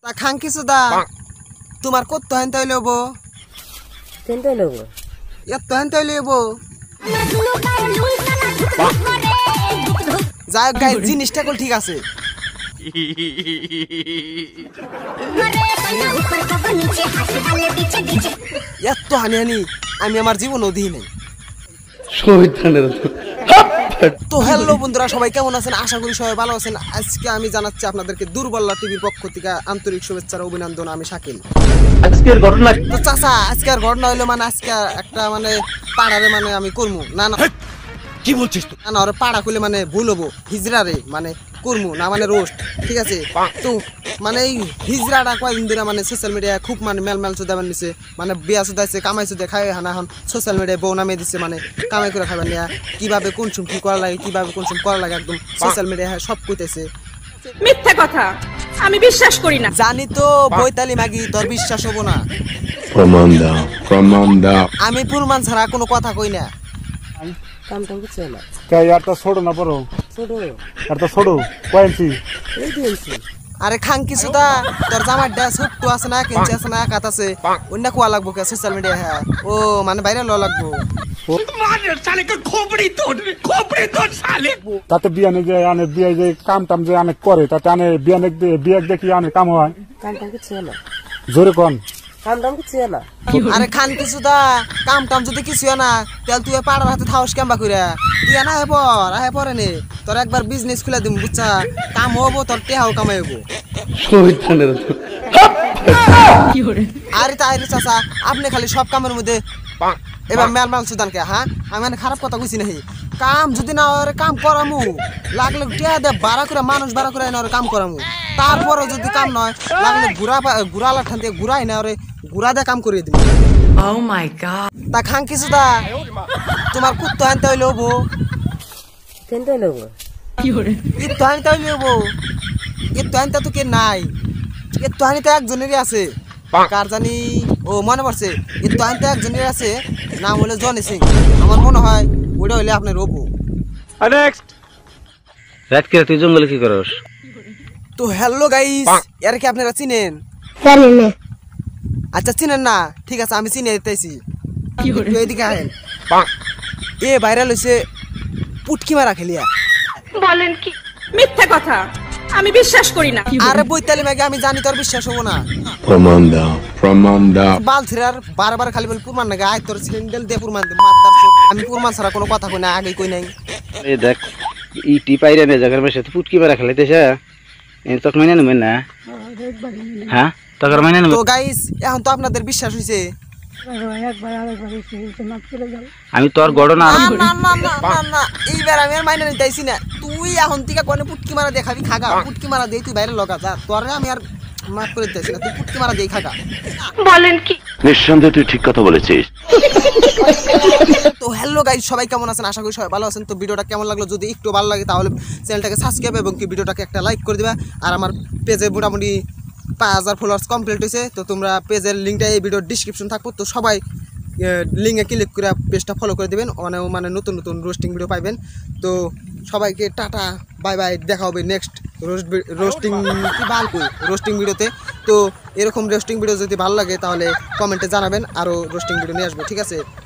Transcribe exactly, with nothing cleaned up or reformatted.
তা খাং কিছু দা তোমার কত হেন তাই লব কেন তাই লব এত হেন তাই লব যাই গাইস জিনিসটা কল ঠিক আছে এত হানি হানি আমি আমার জীবনও দিই নাই তো হ্যালো বন্ধুরা সবাই কেমন আছেন আশা করি সবাই ভালো আছেন আজকে আমি জানাচ্ছি আপনাদেরকে দুর্বল্লা টিভির পক্ষ থেকে আন্তরিক শুভেচ্ছা ও অভিনন্দন আমি শাকিল আজকের ঘটনা তো চাচা আজকের ঘটনা হইলো মানে আজকে একটা মানে পাড়ারে মানে আমি করমু না না কি বলছিস তুই না না ওরে পাড়া করলে মানে ভুল হবো হিজড়ারে মানে করমু না মানে রোস্ট ঠিক আছে তো মানে এই হিজড়াটা কয়েকদিন ধরে মানে সোশ্যাল মিডিয়ায় খুব মানে মেলমেল চোদা বানিয়েছে মানে বিয়া চোদাইছে কামাই চোদা খাই হানা এখন সোশ্যাল মিডিয়ায় বউ নামিয়ে দিচ্ছে মানে কামাই করে খাবার নিয়ে কিভাবে কোন সুম কি করা লাগে কিভাবে কোন সুম করা লাগে একদম সোশ্যাল মিডিয়ায় সব কইতেছে মিথ্যা কথা আমি বিশ্বাস করি না জানি তো বৈতালি মাগি তোর বিশ্বাস হবো না প্রমাণ দাও প্রমাণ দাও আমি প্রমাণ ছাড়া কোনো কথা কই না কাম টাম কিছু না क्या यार तो छोड़ो ना परो ছোট यार तो छोड़ो क्वांसी এই দিয়েছি আরে খাং কিছু দা তোর জামার ডা ছোট্ট আছে না কিনছে আছে না কাত আছে অন্য কোয়া লাগবো কে সোশ্যাল মিডিয়া হ্যাঁ ও মানে বাইরে ল লাগবো তাতে বিয়ানে যে আনে বিয়ে যে কাম টাম যে অনেক করে তাতে আনে বিয়ানে বিয়ে দেখি অনেক কাম হয় কাম টাম কিছু না জোরে কোন কাম টাম কিছু না আরে খান কিছু দা কাম টাম যদি কিছু না তাহলে তুই পাড়ার হাতে থাউস কেমবা কইরা তুই না হে পর আহে পরে নে তোর একবার বিজনেস খুলে দিম বুঝছা কাম হবো তোর টেহাও কামাই হবো আরে তাই রে চাচা আপনি খালি সব কামের মধ্যে এবার মেল মাল সুদান কে হ্যাঁ আমি মানে খারাপ কথা কইছি নাহি কাম যদি না ওরে কাম করামু লাগলে টেহা দে বাড়া করে মানুষ বাড়া করে না ওরে কাম করামু তারপরে যদি কাম নয় লাগলে গুড়া গুড়ালা ঠান দিয়ে গুড়াই না ওরে গুড়া দিয়ে কাম করিয়ে দিবি ও মাই গড তা খাং কিছু দা তোমার কুত্তো আনতে হইলে হবো কেন তাই লব ইত্তো আনতে হইলে হবো ইত্তো আনতে তো কে নাই ইত্তো আনিতে একজনেরই আছে কার জানি ও মনে পড়ছে ইত্তো আনতে একজনের আছে নাম হলো জনি সিং আমার মনে হয় ওটা হইলে আপনার হবো নেক্সট রাত করে তুই জঙ্গলে কি করস তো হ্যালো গাইস এর কি আপনারা চিনেন জানি না আচ্ছা চিনেন না ঠিক আছে আমি চিনে দিতেছি একটু এদিকে আহেন এ ভাইরাল হইছে পুটকি মারা খেলিয়া বলেন কি মিথ্যা কথা আমি বিশ্বাস করি না আরে বৈতালি মাগে আমি জানি তোর বিশ্বাস হবো না প্রমাণ দাও প্রমাণ দাও বাল ছিড়ার বারবার খালি বল পুরমান না আয় তোর সিন্ডেল দিয়ে পুরমান দে মারদার চোদ। আমি পুরমান ছাড়া কোনো কথা কই না আগে কই নাই এই দেখ ইটি পাইরে নে জায়গার বসে পুটকি মারা খেলাইতেছে এই তো মানে নেবেন না হ্যাঁ তোর মানে নেবেন তো গাইস এখন তো আপনাদের বিশ্বাস হইছে আমি তোর ঘটনা না না না না না না এইবার আমি আর মাইনে নিতেছি না তুই এখন থেকে কোনে পুটকি মারা দেখাবি খাগা পুটকি মারা দেই তুই বাইরে লগা যা তোরে আমি আর মাফ করে দিতেছি না তুই পুটকি মারা দেই খাগা বলেন কি নিঃসন্দেহে তুই ঠিক কথা বলেছিস তো হ্যালো গাইস সবাই কেমন আছেন আশা করি সবাই ভালো আছেন তো ভিডিওটা কেমন লাগলো যদি একটু ভালো লাগে তাহলে চ্যানেলটাকে সাবস্ক্রাইব এবং কি ভিডিওটাকে একটা লাইক করে দিবা আর আমার পেজে মোটামুটি পাঁচ হাজার ফলোয়ার্স কমপ্লিট হয়েছে তো তোমরা পেজের লিঙ্কটা এই ভিডিওর ডিসক্রিপশন থাকবো তো সবাই লিঙ্কে ক্লিক করে পেজটা ফলো করে দেবেন মানে মানে নতুন নতুন রোস্টিং ভিডিও পাইবেন তো সবাইকে টাটা বাই বাই দেখা হবে নেক্সট রোস্ট রোস্টিং কি ভালো কই রোস্টিং ভিডিওতে তো এরকম রোস্টিং ভিডিও যদি ভালো লাগে তাহলে কমেন্টে জানাবেন আরও রোস্টিং ভিডিও নিয়ে আসবো ঠিক আছে।